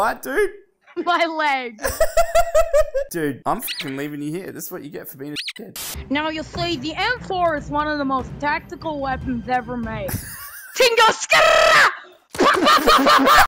alright, dude? My leg. Dude, I'm fucking leaving you here. This is what you get for being a kid. Now you see, the M4 is one of the most tactical weapons ever made. Tingo skra!